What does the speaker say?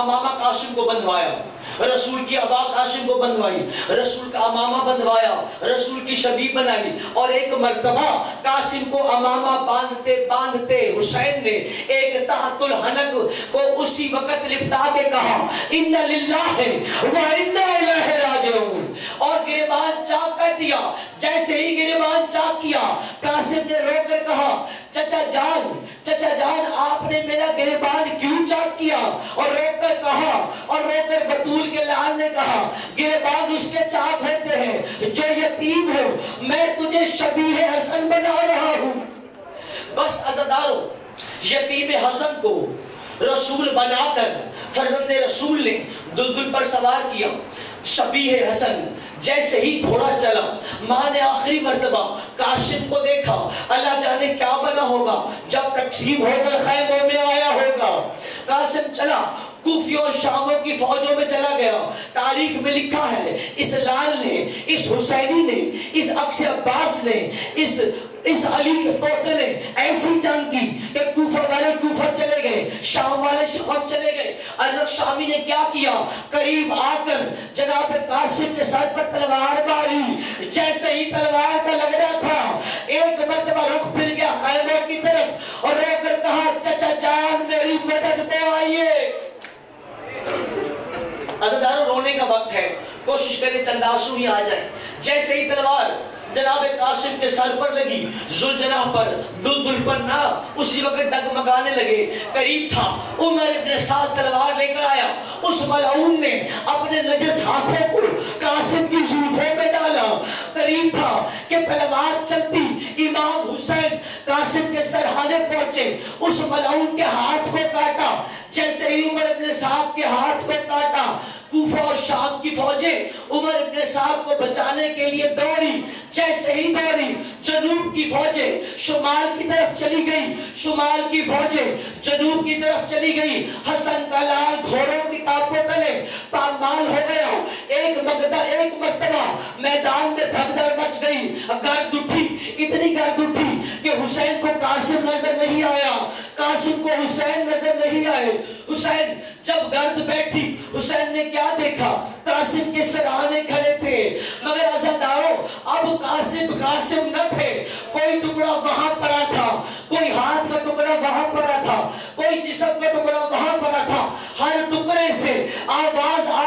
امامہ قاسم کو بندھوایا، رسول کی ابا قاسم کو بندھوائی، رسول کا امامہ بندھوایا، رسول کی شبی بنائی، اور ایک مرتبہ قاسم کو امامہ باندھتے باندھتے حسین نے ایک تحت الحنک کو اسی وقت لپٹا کے کہا ان للہ و انا الیہ راجعون، اور گریبان چاک کر دیا۔ جیسے ہی گریبان چاک کیا، قاسم نے رو کر کہا چچا جان آپ نے میرا گریبان کیوں چاک کیا؟ اور رو کر کہا، اور رو کر بطول کے لال نے کہا گریبان اس کے چاک ہوتے ہیں جو یتیم ہو، میں تجھے شبیہ حسن بنا رہا ہوں۔ بس عزادارو، یتیم حسن کو رسول بنا کر فرزند رسول نے دلدل پر سوار کیا۔ شبیہ حسن جیسے ہی گھوڑا چلا، ماں نے آخری مرتبہ قاسم کو دیکھا، اللہ جانے کیا بنا ہوگا جب تقسیم ہو کر خیموں میں آیا ہوگا۔ قاسم چلا، کوفی اور شاموں کی فوجوں میں چلا گیا۔ تاریخ میں لکھا ہے اس لال نے، اس حسینی نے، اس عکس عباس نے، اس علی کے پوتے نے ایسی جنگ کی کہ کوفہ والے کوفہ چلے گئے، شام والے شام چلے گئے۔ حضرت شامی نے کیا کیا؟ قریب آ کر جناب قاسم کے سر پر تلوار ماری۔ جیسے ہی تلوار کا لگ رہا تھا، ایک مرتبہ رخ پھر گیا خیموں کی طرف اور رو کر کہا چچا جان میری مدد کو آئیے۔ عزادارو، رونے کا وقت ہے، کوشش کریں چند آنسو ہی آ جائیں۔ جیسے ہی تلوار جناب قاسم کے سر پر لگی، ذوالجناح پر، دلدل پر نہ، اسی وقت ڈگمگانے لگے۔ قریب تھا عمر ابن سعد تلوار لے کر آیا، اس ملعون نے اپنے نجس ہاتھوں کو قاسم کی زلفوں میں ڈالا۔ قریب تھا کہ تلوار چلتی امام حسین قاسم کے سرحانے پہنچے، اس ملعون کے ہاتھ کو کاٹا۔ جیسے ہی عمر ابن سعد کے ہاتھ کو کاٹا، کوفہ اور شام کی فوجیں عمر ابن سعد کو بچانے کے لیے دوڑی۔ جیسے ہی دوڑی، جنوب کی فوجیں شمال کی طرف چلی گئی، شمال کی فوجیں جنوب کی طرف چلی گئی۔ حسن کا لال گھوڑوں کی ٹانپوں تلے پامال ہو گیا۔ ایک مرتبہ میدان میں بھگدڑ مچ گئی، گرد اٹھی، اتنی گرد اٹھی کہ حسین کو قاسم نظر نہیں آیا، قاسم کو حسین نظر نہیں آئے۔ حسین جب گرد بیٹھی، حسین نے کیا دیکھا؟ قاسم کے سرہانے کھڑے تھے، مگر عزادارو اب قاسم نہ تھے۔ کوئی ٹکڑا وہاں پڑا تھا، کوئی ہاتھ کا ٹکڑا وہاں پڑا تھا، کوئی جسم کا ٹکڑا وہاں پڑا تھا۔ ہر ٹکڑے سے آواز